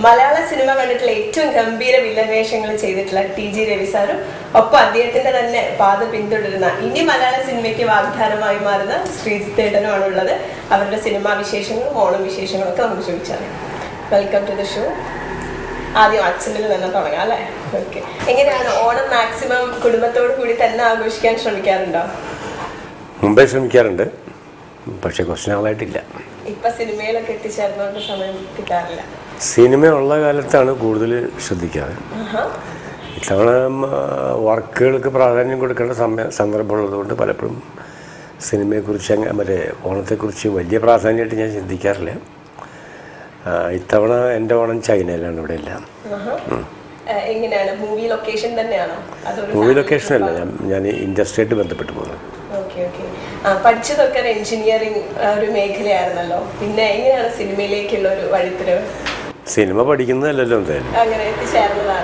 മലയാള cinema കണ്ടിട്ടുള്ള ഏറ്റവും ഗംഭീര വില്ലൻ വേഷങ്ങൾ ചെയ്തിട്ടുള്ള ടി.ജി. രവി സാറും ഒപ്പം അദ്ദേഹത്തിന്റെ തന്നെ പാത പിന്തുടരുന്ന ഇനി മലയാള സിനിമയ്ക്ക് വാഗ്ദാനമായി മാറുന്ന ശ്രീജിത്ത് ഏട്ടനുമാണ് ഉള്ളത്. അവരുടെ സിനിമാ വിശേഷങ്ങളും ഓണം വിശേഷങ്ങളും ഒക്കെ നമുക്ക് ചോദിച്ചാൽ. Welcome to the show. ആദ്യം അച്ഛനിൽ തന്നെ തുടങ്ങാം അല്ലേ? ഓക്കെ. എങ്ങനെയാണ് ഓണം മാക്സിമം കുടുംബത്തോടു കൂടി തന്നെ ആഘോഷിക്കാൻ ശ്രമിക്കാറുണ്ടോ? മുമ്പേ ശ്രമിക്കാറുണ്ട്, പക്ഷെ കുറച്ച് നാളായിട്ടില്ല. ഇപ്പൊ സിനിമയിലൊക്കെ എത്തിച്ചേർന്നോണ്ട് സമയം കിട്ടാറില്ല. സിനിമ ഉള്ള കാലത്താണ് കൂടുതൽ ശ്രദ്ധിക്കാറ്. ഇത്തവണ വർക്കുകൾക്ക് പ്രാധാന്യം കൊടുക്കേണ്ട സന്ദർഭമുള്ളതുകൊണ്ട് പലപ്പോഴും സിനിമയെക്കുറിച്ച് മറ്റേ ഓണത്തെക്കുറിച്ച് വലിയ പ്രാധാന്യമായിട്ട് ഞാൻ ചിന്തിക്കാറില്ല. ഇത്തവണ എൻ്റെ ഓണം ചൈനയിലാണ്. ഇവിടെ എല്ലാം മൂവി ലൊക്കേഷൻ തന്നെയാണോ? മൂവി ലൊക്കേഷൻ അല്ല, ഞാൻ ഇൻഡസ്ട്രിയായിട്ട് ബന്ധപ്പെട്ട് പോകുന്നത്. പഠിച്ചതൊക്കെ എഞ്ചിനീയറിംഗ് ഒരു മേഖലയായിരുന്നല്ലോ, പിന്നെ എങ്ങനെയാണ് സിനിമയിലേക്കുള്ള ഒരു വഴിത്തിരിവ്? സിനിമ പഠിക്കുന്നതല്ലല്ലോ എന്തായാലും, അങ്ങനെ എത്തിച്ചേർന്നതാണ്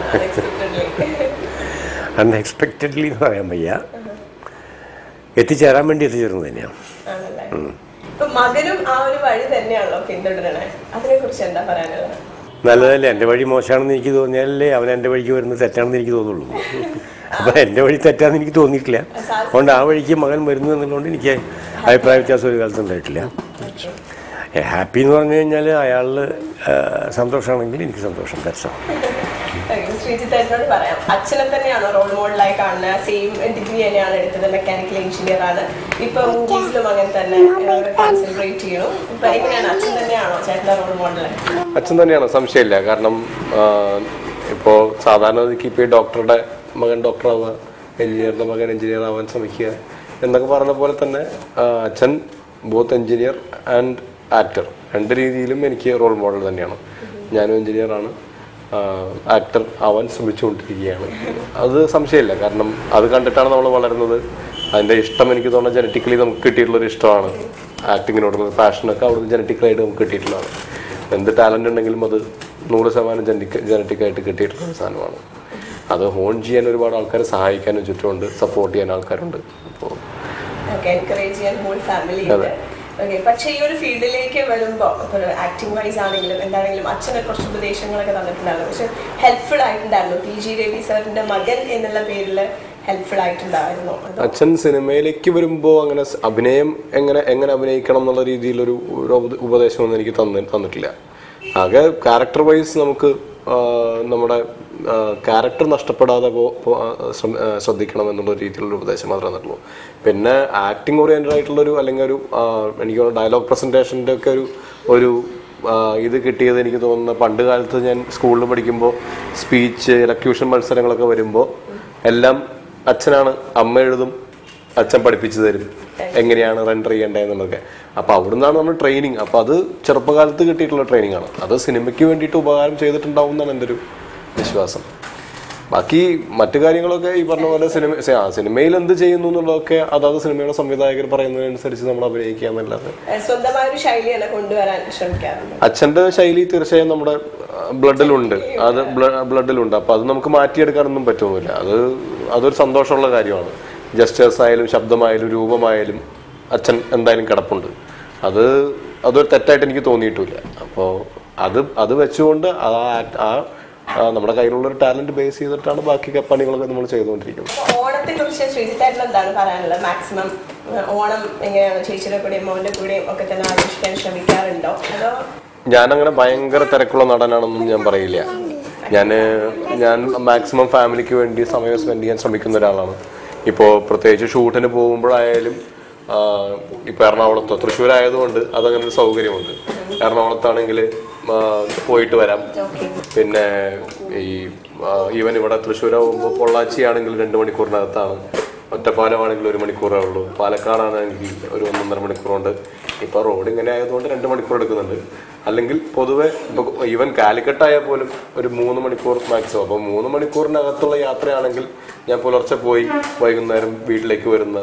അൺഎക്സ്പെക്റ്റഡ്ലി എന്ന് പറയാൻ വയ്യ, എത്തിച്ചേരാൻ വേണ്ടി എത്തിച്ചേർന്നത് തന്നെയാണ്. മകനും ആ ഒരു വഴി തന്നെയാണല്ലോ പിന്തുടരണേ, അതിനെ കുറിച്ച് എന്താ പറയാനുള്ളത്? നല്ലതല്ലേ, എൻ്റെ വഴി മോശമാണെന്ന് എനിക്ക് തോന്നിയാലല്ലേ അവൻ എൻ്റെ വഴിക്ക് വരുന്നത് തെറ്റാണെന്ന് എനിക്ക് തോന്നുള്ളൂ. അപ്പം എൻ്റെ വഴി തെറ്റാന്ന് എനിക്ക് തോന്നിയിട്ടില്ല, അതുകൊണ്ട് ആ വഴിക്ക് മകൻ വരുന്നു എന്നുള്ളതുകൊണ്ട് എനിക്ക് അഭിപ്രായ വ്യത്യാസം ഒരു കാലത്ത് ഉണ്ടായിട്ടില്ല. ഹാപ്പി എന്ന് പറഞ്ഞു കഴിഞ്ഞാൽ അയാളിൽ സന്തോഷമാണെങ്കിൽ എനിക്ക് സന്തോഷം. ശ്രീജിത്ത് പറയാം, അച്ഛനെ തന്നെയാണോ റോൾ മോഡലായി കാണുന്നത്? സെയിം ഡിഗ്രി തന്നെയാണ് എടുത്തത്, മെക്കാനിക്കൽ എഞ്ചിനീയർ ആണ്. ഇപ്പൊ മൂവീസിലും അങ്ങനെ തന്നെ കോൺസെൻട്രേറ്റ് ചെയ്യണം. ഇപ്പൊ എങ്ങനെയാണ്, അച്ഛൻ തന്നെയാണോ ചേട്ടൻ്റെ റോൾ മോഡൽ? അച്ഛൻ തന്നെയാണ്, സംശയമില്ല. കാരണം ഇപ്പോൾ സാധാരണ ഇപ്പോൾ ഡോക്ടറുടെ മകൻ ഡോക്ടറാവുക, എഞ്ചിനീയറുടെ മകൻ എഞ്ചിനീയർ ആവാൻ ശ്രമിക്കുക എന്നൊക്കെ പറഞ്ഞ പോലെ തന്നെ അച്ഛൻ ബോത്ത് എഞ്ചിനീയർ ആൻഡ് ആക്ടർ, രണ്ട് രീതിയിലും എനിക്ക് റോൾ മോഡൽ തന്നെയാണ്. ഞാനും എഞ്ചിനീയറാണ്, ആക്ടർ ആവാൻ ശ്രമിച്ചുകൊണ്ടിരിക്കുകയാണ്. അത് സംശയമില്ല, കാരണം അത് കണ്ടിട്ടാണ് നമ്മൾ വളരുന്നത്. അതിൻ്റെ ഇഷ്ടം എനിക്ക് തോന്നുന്നത് ജനറ്റിക്കലി നമുക്ക് കിട്ടിയിട്ടുള്ളൊരു ഇഷ്ടമാണ്. ആക്ടിങ്ങിനോടുള്ള പാഷനൊക്കെ അവിടുന്ന് ജനറ്റിക്കലായിട്ട് നമുക്ക് കിട്ടിയിട്ടുള്ളതാണ്. എന്ത് ടാലൻ്റ് ഉണ്ടെങ്കിലും അത് 100% ജനറ്റിക്കായിട്ട് കിട്ടിയിട്ടുള്ള സാധനമാണ്. അത് ഹോൺ ചെയ്യാൻ ഒരുപാട് ആൾക്കാരെ സഹായിക്കാനും ചുറ്റുമുണ്ട്, സപ്പോർട്ട് ചെയ്യാൻ ആൾക്കാരുണ്ട്. അപ്പോൾ അതെ. പക്ഷേ ഈ ഒരു ഫീൽഡിലേക്ക് വരുമ്പോൾ ആക്ടിംഗ് വൈസ് ആണെങ്കിലും എന്താണെങ്കിലും അച്ഛനെ കുറച്ച് ഉപദേശങ്ങളൊക്കെ തന്നിട്ടുണ്ടായിരുന്നു, പക്ഷെ ഹെൽപ്ഫുൾ ആയിട്ടുണ്ടായിരുന്നു. ടി.ജി. രവി സാറിന്റെ മകൻ എന്നുള്ള പേരിൽ ഹെൽപ്ഫുൾ ആയിട്ടുണ്ടായിരുന്നു. അച്ഛൻ സിനിമയിലേക്ക് വരുമ്പോൾ അങ്ങനെ അഭിനയം എങ്ങനെ അഭിനയിക്കണം എന്നുള്ള രീതിയിലൊരു ഉപദേശമൊന്നും എനിക്ക് തന്നിട്ടില്ല. ആകെ ക്യാരക്ടർ വൈസ് നമുക്ക് നമ്മുടെ ക്യാരക്ടർ നഷ്ടപ്പെടാതെ ശ്രദ്ധിക്കണം എന്നുള്ള രീതിയിലുള്ള ഉപദേശം മാത്രമേ തന്നിട്ടുള്ളൂ. പിന്നെ ആക്ടിങ് ഓറിയൻറ്റഡ് ആയിട്ടുള്ളൊരു അല്ലെങ്കിൽ ഒരു എനിക്ക് ഡയലോഗ് പ്രസൻറ്റേഷൻ്റെ ഒക്കെ ഒരു ഇത് കിട്ടിയത് എനിക്ക് തോന്നുന്ന പണ്ട് കാലത്ത് ഞാൻ സ്കൂളിൽ പഠിക്കുമ്പോൾ സ്പീച്ച് എലക്യൂഷൻ മത്സരങ്ങളൊക്കെ വരുമ്പോൾ എല്ലാം അച്ഛനാണ്, അമ്മ എഴുതും, അച്ഛൻ പഠിപ്പിച്ചു തരും എങ്ങനെയാണ് റെൻഡർ ചെയ്യേണ്ടതെന്നുള്ളതൊക്കെ. അപ്പോൾ അവിടുന്നാണ് നമ്മൾ ട്രെയിനിങ്. അപ്പോൾ അത് ചെറുപ്പകാലത്ത് കിട്ടിയിട്ടുള്ള ട്രെയിനിങ് ആണ്. അത് സിനിമയ്ക്ക് വേണ്ടിയിട്ട് ഉപകാരം ചെയ്തിട്ടുണ്ടാവും എന്നാണ് എൻ്റെ ഒരു വിശ്വാസം. ബാക്കി മറ്റു കാര്യങ്ങളൊക്കെ ഈ പറഞ്ഞ പോലെ സിനിമയിൽ എന്ത് ചെയ്യുന്നു എന്നുള്ളതൊക്കെ അതാത് സിനിമയുടെ സംവിധായകർ പറയുന്നതിനനുസരിച്ച് നമ്മൾ അഭിനയിക്കുക എന്നല്ലാതെ അച്ഛൻ്റെ ശൈലി തീർച്ചയായും നമ്മുടെ ബ്ലഡിലുണ്ട്, അത് ബ്ലഡിലുണ്ട്. അപ്പം അത് നമുക്ക് മാറ്റിയെടുക്കാനൊന്നും പറ്റുന്നില്ല. അതൊരു സന്തോഷമുള്ള കാര്യമാണ്. ജസ്റ്റേഴ്സ് ആയാലും ശബ്ദമായാലും രൂപമായാലും അച്ഛൻ എന്തായാലും കിടപ്പുണ്ട്. അതൊരു തെറ്റായിട്ട് എനിക്ക് തോന്നിയിട്ടില്ല. അപ്പോൾ അത് വെച്ചുകൊണ്ട് നമ്മുടെ കയ്യിലുള്ളൊരു ടാലന്റ് ബേസ് ചെയ്തിട്ടാണ് ബാക്കി പണികളൊക്കെ നമ്മൾ ചെയ്തുകൊണ്ടിരിക്കുന്നത്. ഓണത്തെ കുറിച്ച് ശ്രീജിത്തേട്ടൻ എന്താണ് പറയാനുള്ളത്? മാക്സിമം ഓണം എങ്ങനെയാണ് ചേച്ചിയുടെ കൂടെയും മോന്റെ കൂടെയും ഒക്കെ തന്നെ ആഘോഷിക്കാൻ ശ്രമിക്കാറുണ്ടോ? അതോ? ഞാനങ്ങനെ ഭയങ്കര തിരക്കുള്ള നടനാണെന്നും ഞാൻ പറയില്ല. ഞാൻ മാക്സിമം ഫാമിലിക്ക് വേണ്ടി സമയം സ്പെൻഡ് ചെയ്യാൻ ശ്രമിക്കുന്ന ഒരാളാണ്. ഇപ്പോൾ പ്രത്യേകിച്ച് ഷൂട്ടിന് പോകുമ്പോഴായാലും ഇപ്പോൾ എറണാകുളത്തോ തൃശ്ശൂരായതുകൊണ്ട് അതങ്ങനെ ഒരു സൗകര്യമുണ്ട്. എറണാകുളത്താണെങ്കിൽ പോയിട്ട് വരാം. പിന്നെ ഈവൻ ഇവിടെ തൃശ്ശൂരാകുമ്പോൾ പൊള്ളാച്ചി ആണെങ്കിൽ 2 മണിക്കൂറിനകത്താണ്, ഒറ്റപ്പാലമാണെങ്കിൽ 1 മണിക്കൂറേ ഉള്ളൂ, പാലക്കാടാണെങ്കിൽ ഒരു 1.5 മണിക്കൂറുണ്ട്. ഇപ്പോൾ റോഡ് ഇങ്ങനെ ആയതുകൊണ്ട് 2 മണിക്കൂർ എടുക്കുന്നുണ്ട്. അല്ലെങ്കിൽ പൊതുവെ ഇപ്പോൾ ഈവൻ കാലിക്കട്ടായാൽ പോലും ഒരു 3 മണിക്കൂർ മാക്സിമം. അപ്പോൾ 3 മണിക്കൂറിനകത്തുള്ള യാത്രയാണെങ്കിൽ ഞാൻ പുലർച്ചെ പോയി വൈകുന്നേരം വീട്ടിലേക്ക് വരുന്ന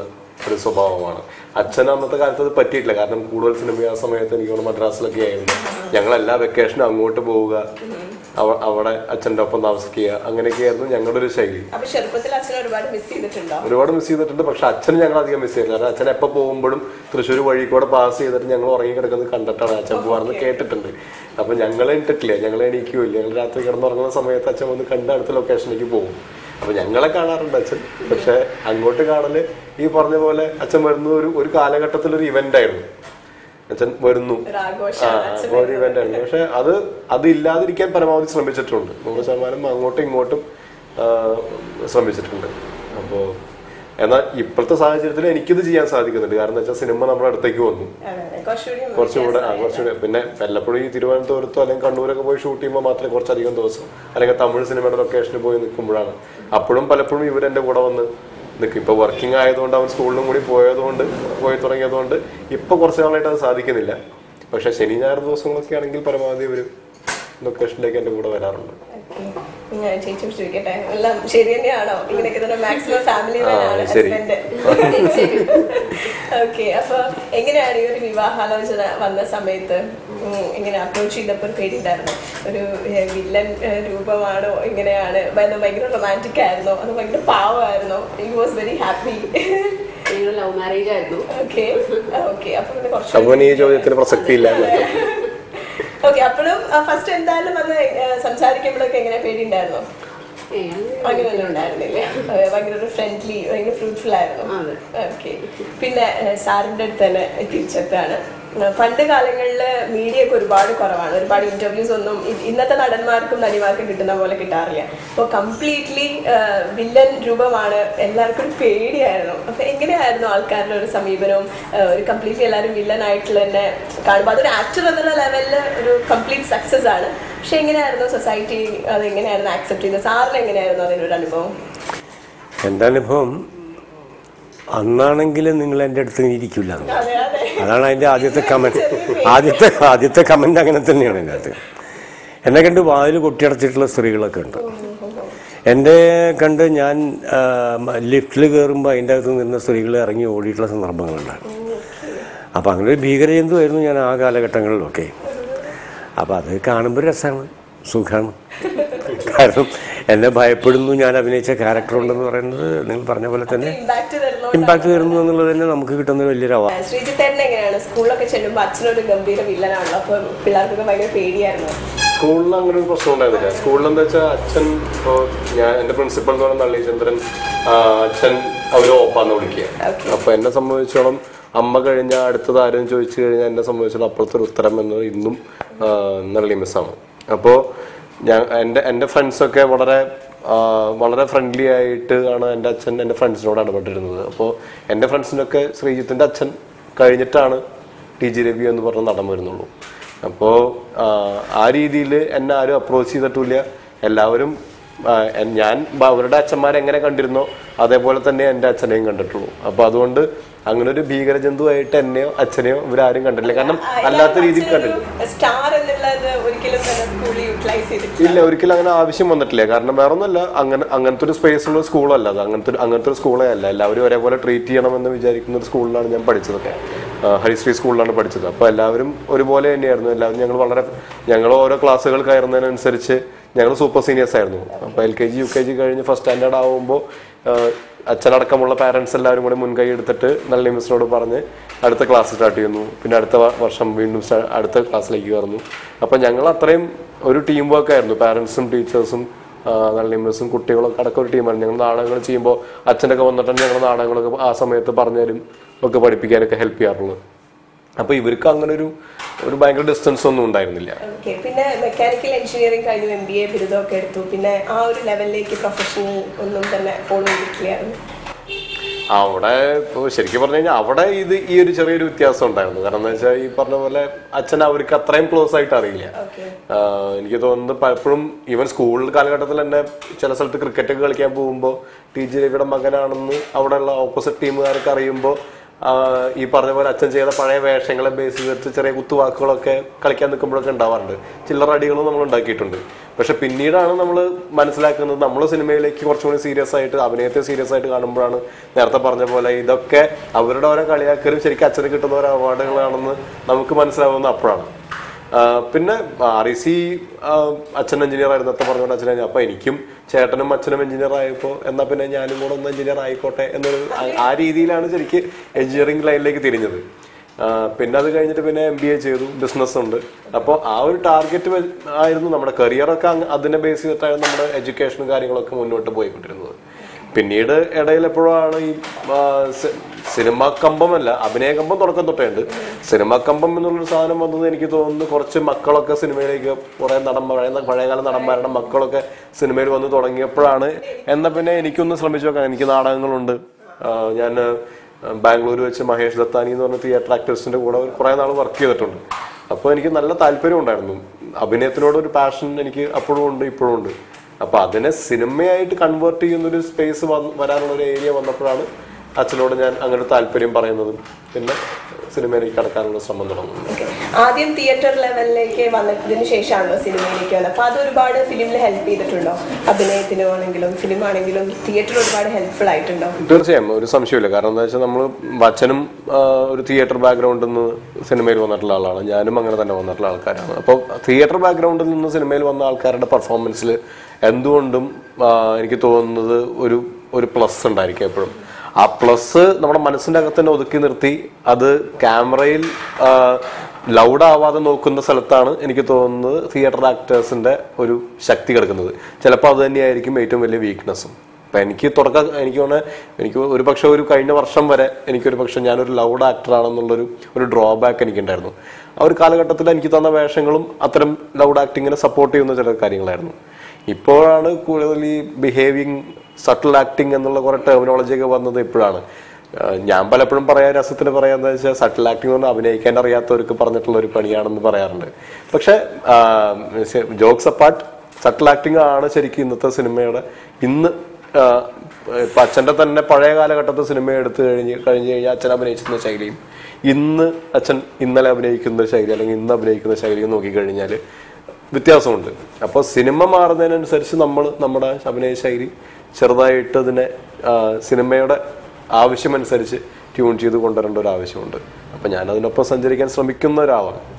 ഒരു സ്വഭാവമാണ്. അച്ഛൻ അന്നത്തെ കാലത്ത് അത് പറ്റിയിട്ടില്ല. കാരണം കൂടുതൽ സിനിമ ആ സമയത്ത് എനിക്ക് മദ്രാസിലൊക്കെ ആയിരുന്നു. ഞങ്ങൾ എല്ലാ വെക്കേഷനും അങ്ങോട്ട് പോവുക, അവിടെ അച്ഛൻ്റെ ഒപ്പം താമസിക്കുക, അങ്ങനെയൊക്കെയായിരുന്നു ഞങ്ങളുടെ ഒരു ശൈലി. ഒരുപാട് മിസ് ചെയ്തിട്ടുണ്ട്. പക്ഷെ അച്ഛൻ ഞങ്ങൾ അധികം മിസ് ചെയ്തില്ല. കാരണം അച്ഛൻ എപ്പോൾ പോകുമ്പോഴും തൃശ്ശൂർ വഴി കൂടെ പാസ് ചെയ്തിട്ട് ഞങ്ങൾ ഉറങ്ങി കിടക്കുന്നത് കണ്ടിട്ടാണ് അച്ഛൻ പോകാറെന്ന് കേട്ടിട്ടുണ്ട്. അപ്പൊ ഞങ്ങൾ എണീറ്റിട്ടില്ല, ഞങ്ങൾ എണീക്കുകയില്ല. ഞങ്ങൾ രാത്രി കിടന്നുറങ്ങുന്ന സമയത്ത് അച്ഛൻ വന്ന് കണ്ട് അടുത്ത ലൊക്കേഷനിലേക്ക് പോകും. അപ്പൊ ഞങ്ങളെ കാണാറുണ്ട് അച്ഛൻ. പക്ഷെ അങ്ങോട്ട് കാണല് ഈ പറഞ്ഞ പോലെ അച്ഛൻ വരുന്ന ഒരു കാലഘട്ടത്തിലൊരു ഇവന്റ് ആയിരുന്നു. അച്ഛൻ വരുന്നു, ഒരു ഇവന്റ് ആയിരുന്നു. പക്ഷെ അത് ഇല്ലാതിരിക്കാൻ പരമാവധി ശ്രമിച്ചിട്ടുണ്ട്. 100% അങ്ങോട്ടും ഇങ്ങോട്ടും ശ്രമിച്ചിട്ടുണ്ട്. അപ്പോ എന്നാൽ ഇപ്പോഴത്തെ സാഹചര്യത്തിൽ എനിക്കിത് ചെയ്യാൻ സാധിക്കുന്നുണ്ട്. കാരണം എന്താ വെച്ചാൽ സിനിമ നമ്മുടെ അടുത്തേക്ക് വന്നു, കുറച്ചുകൂടെ. പിന്നെ വല്ലപ്പോഴും ഈ തിരുവനന്തപുരത്തോ അല്ലെങ്കിൽ കണ്ണൂരൊക്കെ പോയി ഷൂട്ട് ചെയ്യുമ്പോൾ മാത്രമേ കുറച്ചധികം ദിവസം അല്ലെങ്കിൽ തമിഴ് സിനിമയുടെ ലൊക്കേഷനിൽ പോയി നിൽക്കുമ്പോഴാണ്. അപ്പോഴും പലപ്പോഴും ഇവരെന്റെ കൂടെ വന്ന് നിൽക്കും. ഇപ്പൊ വർക്കിംഗ് ആയതുകൊണ്ട് അവൻ സ്കൂളിലും കൂടി പോയി തുടങ്ങിയതുകൊണ്ട് ഇപ്പൊ കുറച്ച് നാളായിട്ട് അത് സാധിക്കുന്നില്ല. പക്ഷെ ശനി ഞായർ ദിവസങ്ങളൊക്കെ ആണെങ്കിൽ പരമാവധി ഒരു ലൊക്കേഷനിലേക്ക് എന്റെ കൂടെ വരാറുണ്ട്. ചേച്ചി ചോദിക്കട്ടെ, എല്ലാം ശരി തന്നെയാണോ? ഇങ്ങനെയൊക്കെ തന്നെ മാക്സിമം ഫാമിലി മാനാണ് ഹസ്ബൻഡ്. ഓക്കെ, അപ്പൊ എങ്ങനെയാണ് ഈ ഒരു വിവാഹാലോചന വന്ന സമയത്ത് ഇങ്ങനെ അപ്രോച്ച് ചെയ്തപ്പോൾ പേടിയുണ്ടായിരുന്നു? ഒരു വില്ലൻ രൂപമാണോ? എങ്ങനെയാണ്? ഭയങ്കര റൊമാൻറ്റിക് ആയിരുന്നോ? അത് ഭയങ്കര പാവമായിരുന്നോ? You was very happy? Love marriage ആയിരുന്നു. ഓക്കെ ഓക്കെ, അപ്പൊ പിന്നെ കുറച്ച് ഈ ചോദ്യത്തിന് പ്രസക്തിയില്ല. ഓക്കെ, അപ്പോഴും ഫസ്റ്റ് എന്തായാലും വന്ന് സംസാരിക്കുമ്പോഴൊക്കെ എങ്ങനെ പേടിയുണ്ടായിരുന്നോ? അങ്ങനെയൊന്നും ഉണ്ടായിരുന്നില്ല, ഭയങ്കര ഒരു ഫ്രണ്ട്ലി, ഭയങ്കര ഫ്രൂട്ട്ഫുൾ ആയിരുന്നു. ഓക്കെ, പിന്നെ സാറിൻ്റെ അടുത്ത് തന്നെ തിരിച്ചെത്താണ്. പണ്ട് കാലങ്ങളിൽ മീഡിയ ഒക്കെ ഒരുപാട് കുറവാണ്, ഒരുപാട് ഇന്റർവ്യൂസ് ഒന്നും ഇന്നത്തെ നടന്മാർക്കും നടിമാർക്കും കിട്ടുന്ന പോലെ കിട്ടാറില്ല. അപ്പോൾ കംപ്ലീറ്റ്ലി വില്ലൻ രൂപമാണ്, എല്ലാവർക്കും ഒരു പേടിയായിരുന്നു. അപ്പൊ എങ്ങനെയായിരുന്നു ആൾക്കാരുടെ ഒരു സമീപനവും? ഒരു കംപ്ലീറ്റ്ലി എല്ലാവരും വില്ലൻ ആയിട്ടുള്ള തന്നെ കാണുമ്പോൾ അതൊരു ആക്ടർ എന്നുള്ള ലെവലിൽ ഒരു കംപ്ലീറ്റ് സക്സസ് ആണ്. പക്ഷെ എങ്ങനെയായിരുന്നു സൊസൈറ്റി അത് എങ്ങനെയായിരുന്നു ആക്സെപ്റ്റ് ചെയ്തത്? സാറിന് എങ്ങനെയായിരുന്നു അതിനൊരു അനുഭവം? എൻ്റെ അനുഭവം, അന്നാണെങ്കിൽ നിങ്ങൾ എൻ്റെ അടുത്ത് ഇരിക്കില്ല, അതാണ് അതിൻ്റെ ആദ്യത്തെ കമൻറ്റ്. ആദ്യത്തെ കമൻറ്റ് അങ്ങനെ തന്നെയാണ് എൻ്റെ അകത്ത്. എന്നെ കണ്ട് വാതിൽ കൊട്ടിയടച്ചിട്ടുള്ള സ്ത്രീകളൊക്കെ ഉണ്ട്. എൻ്റെ കണ്ട് ഞാൻ ലിഫ്റ്റിൽ കയറുമ്പോൾ അതിൻ്റെ അകത്ത് നിന്ന സ്ത്രീകൾ ഇറങ്ങി ഓടിയിട്ടുള്ള സന്ദർഭങ്ങളുണ്ടായിരുന്നു. അപ്പം അങ്ങനെ ഒരു ഭീകരജന്തുവായിരുന്നു ഞാൻ ആ കാലഘട്ടങ്ങളിലൊക്കെ. അപ്പം അത് കാണുമ്പോൾ രസമാണ്, സുഖമാണ്. കാരണം എന്നെ ഭയപ്പെടുന്നു, ഞാൻ അഭിനയിച്ച ക്യാരക്ടർ ഉണ്ടെന്ന് പറയുന്നത് നിങ്ങൾ പറഞ്ഞ പോലെ തന്നെ ഇമ്പാക്ട് തരുന്നു എന്നുള്ളത് തന്നെ നമുക്ക് കിട്ടുന്ന വലിയൊരു അവാർഡ്. ശ്രീജിത്തേട്ടൻ എങ്ങനെയാണ് സ്കൂളിലൊക്കെ ചെല്ലുമ്പോൾ അച്ഛനൊരു ഗംഭീര വില്ലനാണല്ലോ, അപ്പോൾ പിള്ളേർക്കൊക്കെ ഭയങ്കര പേടിയായിരുന്നു? സ്കൂളിൽ അങ്ങനെ ഒരു പ്രശ്നം ഉണ്ടായിരുന്നില്ല. സ്കൂളിൽ എന്താ വെച്ചാൽ അച്ഛൻ, ഞാൻ എൻ്റെ പ്രിൻസിപ്പൽ എന്ന് പറയുന്ന നള്ളീചന്ദ്രൻ, അച്ഛൻ അവർ ഓപ്പാന്ന് വിളിക്കുക. അപ്പൊ എന്നെ സംബന്ധിച്ചോളം അമ്മ കഴിഞ്ഞാൽ അടുത്തത് ആരും ചോദിച്ചു കഴിഞ്ഞാൽ എന്നെ സംബന്ധിച്ചോളം അപ്പുറത്തെ ഒരു ഉത്തരം എന്ന് ഇന്നും നള്ളി മിസ്സാണ്. അപ്പോൾ എൻ്റെ ഫ്രണ്ട്സൊക്കെ വളരെ ഫ്രണ്ട്ലി ആയിട്ട് ആണ് എൻ്റെ അച്ഛൻ എൻ്റെ ഫ്രണ്ട്സിനോട് ഇടപെട്ടിരുന്നത്. അപ്പോൾ എൻ്റെ ഫ്രണ്ട്സിനൊക്കെ ശ്രീജിത്തിൻ്റെ അച്ഛൻ കഴിഞ്ഞിട്ടാണ് ടി.ജി. രവി എന്ന് പറഞ്ഞ നടൻ വരുന്നുള്ളൂ. അപ്പോൾ ആ രീതിയിൽ എന്നെ ആരും അപ്രോച്ച് ചെയ്തിട്ടില്ല. എല്ലാവരും ഞാൻ അവരുടെ അച്ഛന്മാരെങ്ങനെ കണ്ടിരുന്നോ അതേപോലെ തന്നെ എൻ്റെ അച്ഛനെയും കണ്ടിട്ടുള്ളൂ. അപ്പോൾ അതുകൊണ്ട് അങ്ങനെ ഒരു ഭീകര ജന്തുവായിട്ട് എന്നെയോ അച്ഛനെയോ ഇവരാരും കണ്ടിട്ടില്ല. കാരണം അല്ലാത്ത രീതിയിൽ കണ്ടില്ല. ഇല്ല, ഒരിക്കലും അങ്ങനെ ആവശ്യം വന്നിട്ടില്ല. കാരണം വേറെ ഒന്നുമല്ല, അങ്ങനത്തെ ഒരു സ്പേസ് ഉള്ള സ്കൂളല്ല അത്. അങ്ങനത്തെ ഒരു സ്കൂളേ അല്ല. എല്ലാവരും ഒരേപോലെ ട്രീറ്റ് ചെയ്യണമെന്ന് വിചാരിക്കുന്ന ഒരു സ്കൂളിലാണ് ഞാൻ പഠിച്ചതൊക്കെ. ഹരിശ്രീ സ്കൂളിലാണ് പഠിച്ചത്. അപ്പോൾ എല്ലാവരും ഒരുപോലെ തന്നെയായിരുന്നു. എല്ലാവരും ഞങ്ങൾ ഓരോ ക്ലാസ്സുകൾ കയറുന്നതിനനുസരിച്ച് ഞങ്ങൾ സൂപ്പർ സീനിയേഴ്സ് ആയിരുന്നു. അപ്പോൾ LKG UKG കഴിഞ്ഞ് ഫസ്റ്റ് സ്റ്റാൻഡേർഡ് ആവുമ്പോൾ അച്ഛനടക്കമുള്ള പാരൻസ് എല്ലാവരും കൂടി മുൻകൈ എടുത്തിട്ട് നളിനി മിസ്സിനോട് പറഞ്ഞ് അടുത്ത ക്ലാസ് സ്റ്റാർട്ട് ചെയ്യുന്നു. പിന്നെ അടുത്ത വർഷം വീണ്ടും അടുത്ത ക്ലാസ്സിലേക്ക് കയറുന്നു. അപ്പം ഞങ്ങൾ അത്രയും ഒരു ടീം വർക്ക് ആയിരുന്നു. പാരൻസും ടീച്ചേഴ്സും നളിനി മിസ്സും കുട്ടികളൊക്കെ അടക്കം ഒരു ടീമാണ്. ഞങ്ങൾ നാടകങ്ങൾ ചെയ്യുമ്പോൾ അച്ഛനൊക്കെ വന്നിട്ടാണ് ഞങ്ങൾ നാടകങ്ങളൊക്കെ ആ സമയത്ത് പറഞ്ഞുതരും ഒക്കെ പഠിപ്പിക്കാനൊക്കെ ഹെൽപ്പ് ചെയ്യാറുള്ളത്. അപ്പൊ ഇവർക്ക് അങ്ങനെ ഒരു ഭയങ്കര ഡിസ്റ്റൻസ് ഒന്നും ഉണ്ടായിരുന്നില്ല. പിന്നെ മെക്കാനിക്കൽ എഞ്ചിനീയറിംഗ് കഴിഞ്ഞു, MBA ബിരുദമൊക്കെ എടുത്തു. പിന്നെ ആ ഒരു ലെവലിലേക്ക് പ്രൊഫഷണൽ ഒന്നും തന്നെ ഫോളോ ചെയ്തിട്ടില്ലായിരുന്നു. അവിടെ ശരിക്കും പറഞ്ഞു കഴിഞ്ഞാൽ അവിടെ ഈ ഒരു ചെറിയൊരു വ്യത്യാസം ഉണ്ടായിരുന്നു. കാരണം എന്താ വെച്ചാൽ ഈ പറഞ്ഞ പോലെ അച്ഛൻ അവർക്ക് അത്രയും ക്ലോസ് ആയിട്ട് അറിയില്ല. എനിക്ക് തോന്നുന്നത് പലപ്പോഴും ഈവൻ സ്കൂൾ കാലഘട്ടത്തിൽ തന്നെ ചില സ്ഥലത്ത് ക്രിക്കറ്റ് കളിക്കാൻ പോകുമ്പോൾ ടി.ജി. രവിയുടെ മകനാണെന്ന് അവിടെയുള്ള ഓപ്പോസിറ്റ് ടീമുകാരൊക്കെ അറിയുമ്പോൾ ഈ പറഞ്ഞ പോലെ അച്ഛൻ ചെയ്ത പഴയ വേഷങ്ങളെ ബേസ് ചെയ്തിട്ട് ചെറിയ കുത്തുവാക്കുകളൊക്കെ കളിക്കാൻ നിൽക്കുമ്പോഴൊക്കെ ഉണ്ടാവാറുണ്ട്. ചില്ലറ അടികളും നമ്മൾ ഉണ്ടാക്കിയിട്ടുണ്ട്. പക്ഷെ പിന്നീടാണ് നമ്മൾ മനസ്സിലാക്കുന്നത് നമ്മൾ സിനിമയിലേക്ക് കുറച്ചുകൂടി സീരിയസ് ആയിട്ട് അഭിനയത്തെ സീരിയസ് ആയിട്ട് കാണുമ്പോഴാണ് നേരത്തെ പറഞ്ഞ പോലെ ഇതൊക്കെ അവരുടെ ഓരോ കളിയാക്കലും ശരിക്കും അച്ഛന് കിട്ടുന്ന ഓരോ അവാർഡുകളാണെന്ന് നമുക്ക് മനസ്സിലാവുന്നത് അപ്പോഴാണ്. പിന്നെ REC അച്ഛൻ എഞ്ചിനീയർ ആയിരുന്നു നേരത്തെ പറഞ്ഞുകൊണ്ട് അച്ഛൻ. അപ്പൊ എനിക്കും ചേട്ടനും അച്ഛനും എഞ്ചിനീയർ ആയപ്പോൾ എന്നാ പിന്നെ ഞാനും കൂടെ ഒന്ന് എഞ്ചിനീയർ ആയിക്കോട്ടെ എന്നൊരു ആ രീതിയിലാണ് ശരിക്കും എഞ്ചിനീയറിംഗ് ലൈനിലേക്ക് തിരിഞ്ഞത്. പിന്നെ അത് കഴിഞ്ഞിട്ട് പിന്നെ MBA ചെയ്തു, ബിസിനസ് ഉണ്ട്. അപ്പോൾ ആ ഒരു ടാർഗറ്റ് ആയിരുന്നു നമ്മുടെ കരിയറൊക്കെ. അതിനെ ബേസ് ചെയ്തിട്ടായിരുന്നു നമ്മുടെ എഡ്യൂക്കേഷനും കാര്യങ്ങളൊക്കെ മുന്നോട്ട് പോയിക്കൊണ്ടിരുന്നത്. പിന്നീട് ഇടയിൽ എപ്പോഴാണ് ഈ സിനിമ കമ്പമല്ല, അഭിനയ കമ്പം തുടക്കം തൊട്ടേ ഉണ്ട്. സിനിമ കമ്പം എന്നുള്ളൊരു സാധനം വന്നത് എനിക്ക് തോന്നുന്നു കുറച്ച് മക്കളൊക്കെ സിനിമയിലേക്ക് കുറേ പഴയകാല നടന്മാരുടെ മക്കളൊക്കെ സിനിമയിൽ വന്ന് തുടങ്ങിയപ്പോഴാണ്. എന്നാൽ പിന്നെ എനിക്കൊന്ന് ശ്രമിച്ചു നോക്കാം. എനിക്ക് നാടകങ്ങളുണ്ട്. ഞാൻ ബാംഗ്ലൂർ വെച്ച് മഹേഷ് ദത്താനി എന്ന് പറഞ്ഞ തിയേറ്റർ ആക്ടേഴ്സിന്റെ കൂടെ കുറേ നാൾ വർക്ക് ചെയ്തിട്ടുണ്ട്. അപ്പോൾ എനിക്ക് നല്ല താല്പര്യം ഉണ്ടായിരുന്നു. അഭിനയത്തിനോട് ഒരു പാഷൻ എനിക്ക് അപ്പോഴും ഉണ്ട്, ഇപ്പോഴും ഉണ്ട്. അപ്പൊ അതിനെ സിനിമയായിട്ട് കൺവേർട്ട് ചെയ്യുന്നൊരു സ്പേസ് വരാനുള്ള ഒരു ഏരിയ വന്നപ്പോഴാണ് അച്ഛനോട് ഞാൻ അങ്ങനെ താല്പര്യം പറയുന്നതും പിന്നെ സിനിമയിലേക്ക് കടക്കാനുള്ള ശ്രമം തുടങ്ങുന്നത്. ആദ്യം തിയേറ്റർ ലെവലിലേക്ക് വന്നതിന് ശേഷമാണല്ലോ സിനിമയിലേക്ക് വന്നത്. അപ്പൊ അത് ഒരുപാട് ഫിലിമിൽ ഹെൽപ്പ് ചെയ്തിട്ടുണ്ടോ? അഭിനയത്തിനാണെങ്കിലും ഫിലിം ആണെങ്കിലും തിയേറ്റർ ഒരുപാട് ഹെൽപ്ഫുൾ ആയിട്ടുണ്ടോ? തീർച്ചയായും, ഒരു സംശയമില്ല. കാരണം എന്താ വെച്ചാൽ നമ്മൾ അച്ഛനും ഒരു തിയേറ്റർ ബാക്ക്ഗ്രൗണ്ടിൽ നിന്ന് സിനിമയിൽ വന്നിട്ടുള്ള ആളാണ്, ഞാനും അങ്ങനെ തന്നെ വന്നിട്ടുള്ള ആൾക്കാരാണ്. അപ്പോൾ തിയേറ്റർ ബാക്ക്ഗ്രൗണ്ടിൽ നിന്ന് സിനിമയിൽ വന്ന ആൾക്കാരുടെ പെർഫോമൻസിൽ എന്തുകൊണ്ടും എനിക്ക് തോന്നുന്നത് ഒരു പ്ലസ് ഉണ്ടായിരിക്കും എപ്പോഴും. ആ പ്ലസ് നമ്മുടെ മനസ്സിൻ്റെ അകത്ത് തന്നെ ഒതുക്കി നിർത്തി അത് ക്യാമറയിൽ ലൗഡാവാതെ നോക്കുന്ന സ്ഥലത്താണ് എനിക്ക് തോന്നുന്നത് തിയേറ്റർ ആക്ടേഴ്സിന്റെ ഒരു ശക്തി കിടക്കുന്നത്. ചിലപ്പോൾ അത് തന്നെയായിരിക്കും ഏറ്റവും വലിയ വീക്ക്നെസ്സും. അപ്പം എനിക്ക് എനിക്ക് ഒരു കഴിഞ്ഞ വർഷം വരെ എനിക്കൊരു പക്ഷെ ഞാനൊരു ലൗഡ് ആക്ടറാണെന്നുള്ളൊരു ഡ്രോബാക്ക് എനിക്കുണ്ടായിരുന്നു. ആ ഒരു കാലഘട്ടത്തിൽ എനിക്ക് തന്ന വേഷങ്ങളും അത്തരം ലൗഡ് ആക്ടിങ്ങിനെ സപ്പോർട്ട് ചെയ്യുന്ന ചില കാര്യങ്ങളായിരുന്നു. ഇപ്പോഴാണ് കൂടുതൽ ഈ ബിഹേവിങ് സട്ടിൽ ആക്ടിങ് എന്നുള്ള കുറെ ടെർമിനോളജിയൊക്കെ വന്നത് ഇപ്പോഴാണ്. ഞാൻ പലപ്പോഴും രസത്തിന് പറയാന്ന് വെച്ചാൽ സട്ടിൽ ആക്ടിങ് കൊണ്ട് അഭിനയിക്കാൻ അറിയാത്തവർക്ക് പറഞ്ഞിട്ടുള്ള ഒരു പണിയാണെന്ന് പറയാറുണ്ട്. പക്ഷെ ജോക്സ് അപ്പാർട്ട്, സട്ടിൽ ആക്ടിങ് ആണ് ശരിക്കും ഇന്നത്തെ സിനിമയുടെ ഇന്ന് ഇപ്പൊ അച്ഛൻ്റെ തന്നെ പഴയ കാലഘട്ടത്തെ സിനിമ എടുത്തു കഴിഞ്ഞ് കഴിഞ്ഞാൽ അച്ഛൻ അഭിനയിച്ചിരുന്ന ശൈലിയും അച്ഛൻ ഇന്നലെ അഭിനയിക്കുന്ന ശൈലി അല്ലെങ്കിൽ ഇന്ന് അഭിനയിക്കുന്ന ശൈലിയും നോക്കിക്കഴിഞ്ഞാൽ വ്യത്യാസമുണ്ട്. അപ്പോൾ സിനിമ മാറുന്നതിനനുസരിച്ച് നമ്മൾ നമ്മുടെ അഭിനയ ശൈലി ചെറുതായിട്ട് അതിനെ സിനിമയുടെ ആവശ്യമനുസരിച്ച് ട്യൂൺ ചെയ്ത് കൊണ്ടുവരേണ്ട ഒരു ആവശ്യമുണ്ട്. അപ്പം ഞാനതിനൊപ്പം സഞ്ചരിക്കാൻ ശ്രമിക്കുന്ന ഒരാളാണ്.